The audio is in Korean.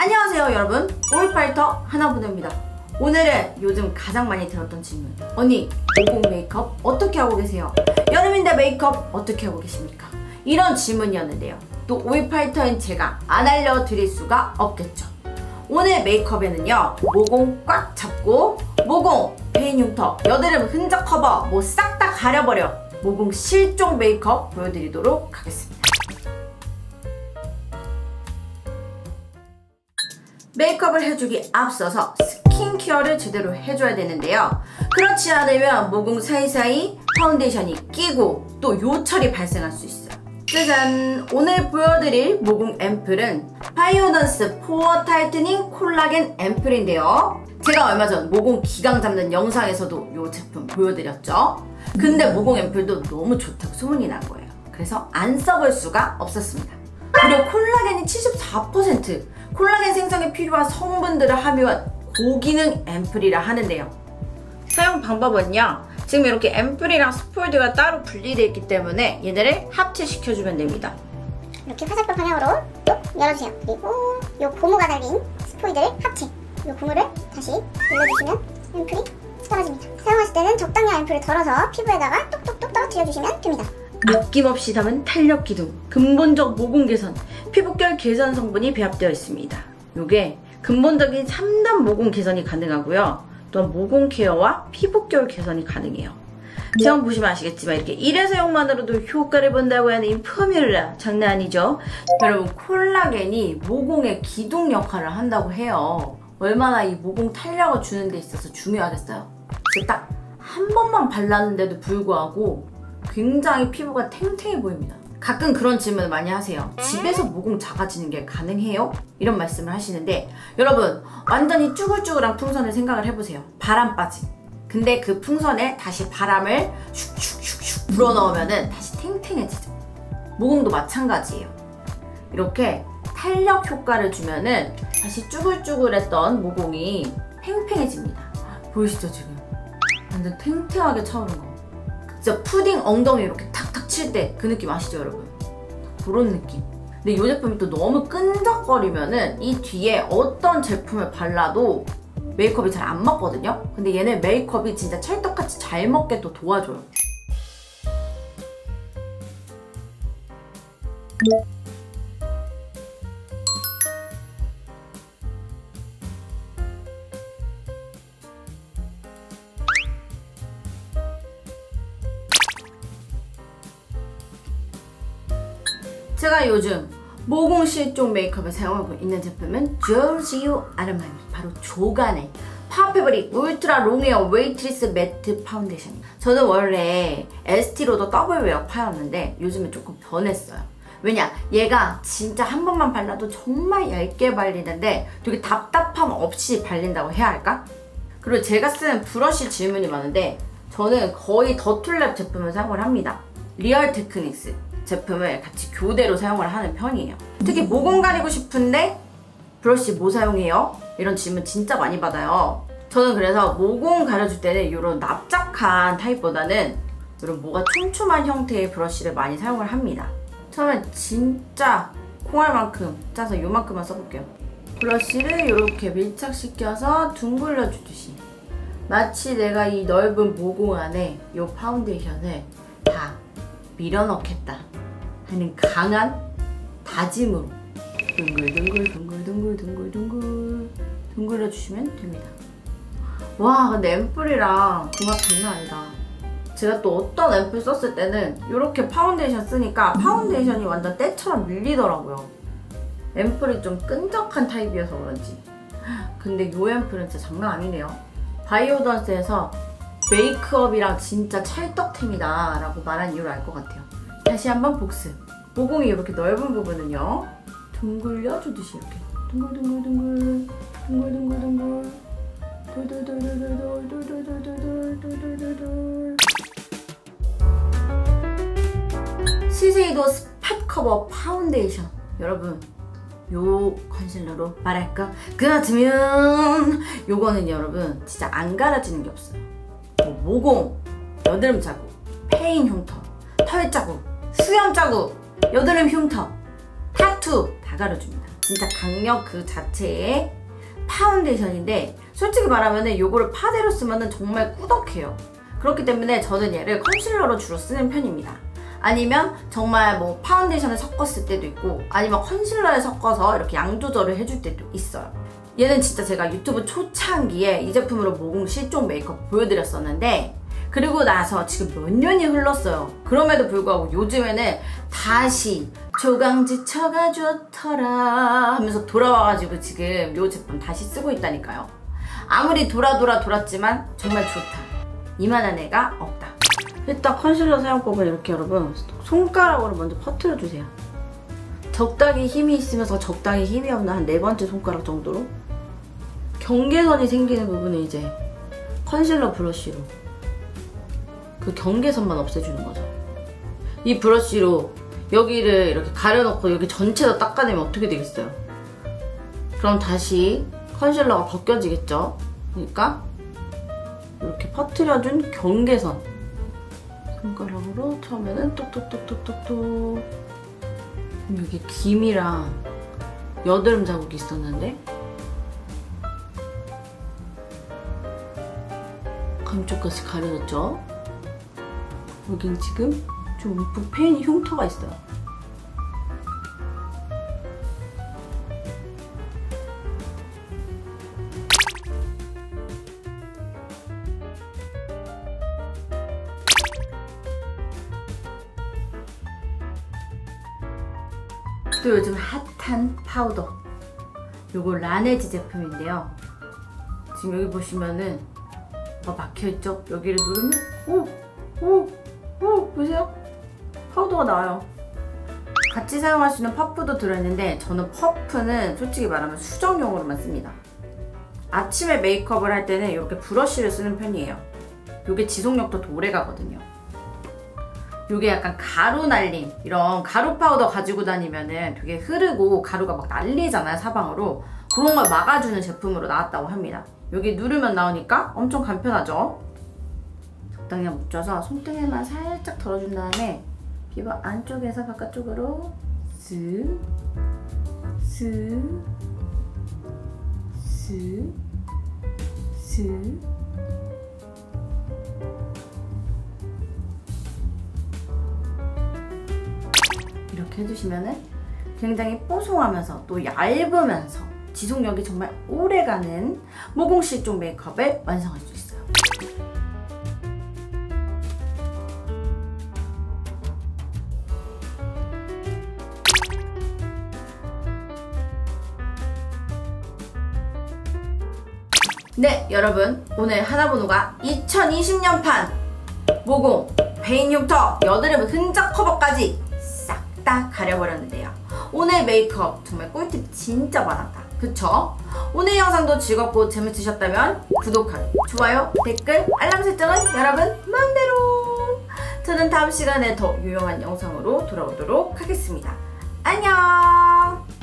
안녕하세요 여러분, 오일파이터 하나부녀입니다. 오늘은 요즘 가장 많이 들었던 질문, 언니 모공 메이크업 어떻게 하고 계세요? 여름인데 메이크업 어떻게 하고 계십니까? 이런 질문이었는데요. 또 오일파이터인 제가 안 알려드릴 수가 없겠죠. 오늘 메이크업에는요, 모공 꽉 잡고 모공, 페인 흉터, 여드름 흔적 커버 뭐 싹 다 가려버려 모공 실종 메이크업 보여드리도록 하겠습니다. 메이크업을 해주기 앞서서 스킨케어를 제대로 해줘야 되는데요. 그렇지 않으면 모공 사이사이 파운데이션이 끼고 또 요철이 발생할 수 있어요. 짜잔! 오늘 보여드릴 모공 앰플은 바이오던스 포어 타이트닝 콜라겐 앰플인데요. 제가 얼마 전 모공 기강 잡는 영상에서도 이 제품 보여드렸죠. 근데 모공 앰플도 너무 좋다고 소문이 난 거예요. 그래서 안 써볼 수가 없었습니다. 무려 콜라겐이 74%, 콜라겐 생성에 필요한 성분들을 함유한 고기능 앰플이라 하는데요. 사용 방법은요, 지금 이렇게 앰플이랑 스포이드가 따로 분리되어 있기 때문에 얘네를 합체시켜주면 됩니다. 이렇게 화살표 방향으로 또 열어주세요. 그리고 이 고무가 달린 스포이드를 합체, 이 고무를 다시 눌러주시면 앰플이 떨어집니다. 사용하실 때는 적당량 앰플을 덜어서 피부에다가 똑똑똑 떨어뜨려주시면 됩니다. 아낌없이 담은 탄력 기둥, 근본적 모공 개선, 피부결 개선 성분이 배합되어 있습니다. 이게 근본적인 3단 모공 개선이 가능하고요. 또한 모공 케어와 피부결 개선이 가능해요. 지금 보시면 아시겠지만 이렇게 1회 사용만으로도 효과를 본다고 하는 이 포뮬라 장난 아니죠? 여러분, 콜라겐이 모공의 기둥 역할을 한다고 해요. 얼마나 이 모공 탄력을 주는 데 있어서 중요하겠어요. 딱 한 번만 발랐는데도 불구하고 굉장히 피부가 탱탱해 보입니다. 가끔 그런 질문을 많이 하세요. 집에서 모공 작아지는 게 가능해요? 이런 말씀을 하시는데, 여러분 완전히 쭈글쭈글한 풍선을 생각을 해보세요. 바람 빠짐. 근데 그 풍선에 다시 바람을 슉슉슉슉 불어넣으면 다시 탱탱해지죠. 모공도 마찬가지예요. 이렇게 탄력 효과를 주면은 다시 쭈글쭈글했던 모공이 팽팽해집니다. 보이시죠 지금? 완전 탱탱하게 차오른 거. 진짜 푸딩 엉덩이 이렇게 탁탁 칠 때 그 느낌 아시죠 여러분? 그런 느낌. 근데 이 제품이 또 너무 끈적거리면은 이 뒤에 어떤 제품을 발라도 메이크업이 잘 안 먹거든요? 근데 얘는 메이크업이 진짜 찰떡같이 잘 먹게 또 도와줘요. 제가 요즘 모공 실종 메이크업에 사용하고 있는 제품은 조지오 아르마니, 바로 조간의 파워페브릭 울트라 롱웨어 웨이트리스 매트 파운데이션입니다. 저는 원래 에스티로더 더블 웨어파였는데 요즘은 조금 변했어요. 왜냐? 얘가 진짜 한 번만 발라도 정말 얇게 발리는데 되게 답답함 없이 발린다고 해야 할까? 그리고 제가 쓰는 브러쉬 질문이 많은데 저는 거의 더툴랩 제품을 사용을 합니다. 리얼 테크닉스 제품을 같이 교대로 사용을 하는 편이에요. 특히 모공 가리고 싶은데 브러쉬 뭐 사용해요? 이런 질문 진짜 많이 받아요. 저는 그래서 모공 가려줄 때는 이런 납작한 타입보다는 이런 뭐가 촘촘한 형태의 브러쉬를 많이 사용을 합니다. 처음엔 진짜 콩알만큼 짜서 요만큼만 써볼게요. 브러쉬를 이렇게 밀착시켜서 둥글려 주듯이 마치 내가 이 넓은 모공 안에 이 파운데이션을 다 밀어넣겠다 하는 강한 다짐으로 둥글둥글 둥글려 주시면 됩니다. 와, 근데 앰플이랑 궁합 장난 아니다. 제가 또 어떤 앰플 썼을 때는 이렇게 파운데이션 쓰니까 파운데이션이 완전 때처럼 밀리더라고요. 앰플이 좀 끈적한 타입이어서 그런지. 근데 이 앰플은 진짜 장난 아니네요. 바이오던스에서 메이크업이랑 진짜 찰떡템이다 라고 말한 이유를 알 것 같아요. 다시 한번 복습. 모공이 이렇게 넓은 부분은요, 둥글려 주듯이 이렇게 둥글둥글둥글 둥글둥글둥글 돌돌돌돌돌돌돌돌돌돌돌돌. 시세이도 스팟 커버 파운데이션. 여러분, 요 컨실러로 말할 것 같으면 요거는 여러분 진짜 안 가려지는 게 없어요. 모공, 여드름 자국, 페인 흉터, 털 자국, 수염 자국, 여드름 흉터, 타투 다 가려줍니다. 진짜 강력 그 자체의 파운데이션인데 솔직히 말하면 요거를 파데로 쓰면 정말 꾸덕해요. 그렇기 때문에 저는 얘를 컨실러로 주로 쓰는 편입니다. 아니면 정말 뭐 파운데이션을 섞었을 때도 있고 아니면 컨실러에 섞어서 이렇게 양 조절을 해줄 때도 있어요. 얘는 진짜 제가 유튜브 초창기에 이 제품으로 모공 실종 메이크업 보여드렸었는데 그리고 나서 지금 몇 년이 흘렀어요. 그럼에도 불구하고 요즘에는 다시 조강지 쳐가 좋더라 하면서 돌아와가지고 지금 이 제품 다시 쓰고 있다니까요. 아무리 돌았지만 정말 좋다. 이만한 애가 없다. 일단 컨실러 사용법은 이렇게 여러분 손가락으로 먼저 퍼뜨려주세요. 적당히 힘이 있으면서 적당히 힘이 없는 한 4번째 손가락 정도로 경계선이 생기는 부분은 이제 컨실러 브러쉬로 그 경계선만 없애주는 거죠. 이 브러쉬로 여기를 이렇게 가려놓고 여기 전체도 닦아내면 어떻게 되겠어요? 그럼 다시 컨실러가 벗겨지겠죠? 그러니까 이렇게 퍼뜨려준 경계선 손가락으로 처음에는 똑똑똑똑똑똑 여기 김이랑 여드름 자국이 있었는데 감쪽같이 가려졌죠? 여긴 지금 좀 움푹 패인 흉터가 있어요. 또 요즘 핫한 파우더 요거 라네즈 제품인데요. 지금 여기 보시면은 막혀있죠? 여기를 누르면 보세요? 파우더가 나와요. 같이 사용할 수 있는 퍼프도 들어있는데 저는 퍼프는 솔직히 말하면 수정용으로만 씁니다. 아침에 메이크업을 할 때는 이렇게 브러쉬를 쓰는 편이에요. 요게 지속력도 더 오래 가거든요. 요게 약간 가루 날림, 이런 가루 파우더 가지고 다니면은 되게 흐르고 가루가 막 날리잖아요, 사방으로. 그런 걸 막아주는 제품으로 나왔다고 합니다. 여기 누르면 나오니까 엄청 간편하죠? 적당히 묻혀서 손등에만 살짝 덜어준 다음에 피부 안쪽에서 바깥쪽으로 쓱 이렇게 해주시면은 굉장히 뽀송하면서 또 얇으면서 지속력이 정말 오래가는 모공 실종 메이크업을 완성할 수 있어요. 네, 여러분 오늘 하나번호가 2020년판 모공, 베인 흉터, 여드름 흔적 커버까지 싹 다 가려버렸는데요. 오늘 메이크업 정말 꿀팁 진짜 많았다. 그쵸? 오늘 영상도 즐겁고 재밌으셨다면 구독하기, 좋아요, 댓글, 알람 설정은 여러분 마음대로! 저는 다음 시간에 더 유용한 영상으로 돌아오도록 하겠습니다. 안녕!